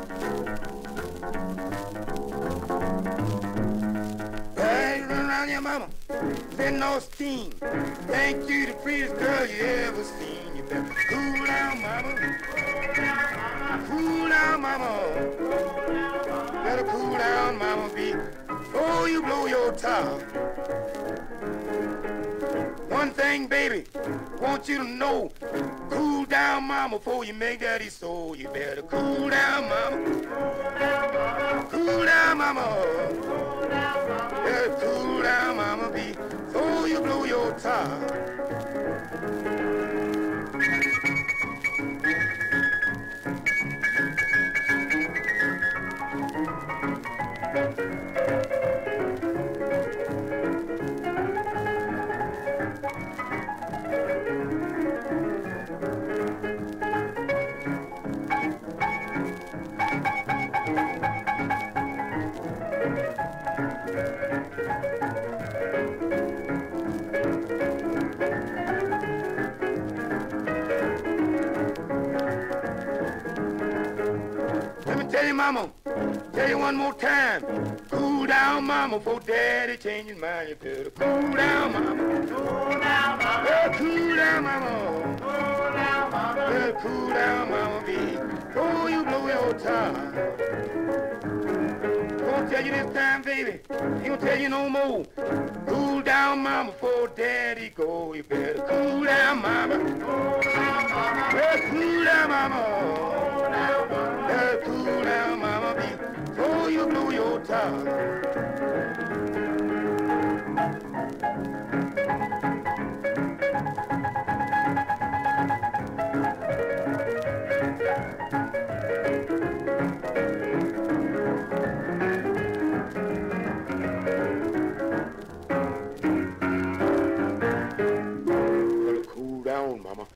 Hey, run around your mama, letting no steam. Think you the prettiest girl you ever seen. You better cool down, mama. Cool down, mama. Better cool down, mama, before you blow your top. One thing, baby, want you to know, cool down, mama, before you make daddy so. You better cool down, mama. Cool down, mama. Better cool down, mama, before you blow your top. Let me tell you, mama, tell you one more time. Cool down, mama, before daddy change his mind. You better cool down, mama. Cool down, mama. Cool down, mama. Cool down, mama. Cool down, mama, before you blow your top. Gonna tell you this time, baby. Ain't gonna tell you no more. Cool down, mama, before daddy go. You better cool down, mama. Cool down, mama. Cool down, mama. Cool down, mama. Cool down, mama, before you blow your top.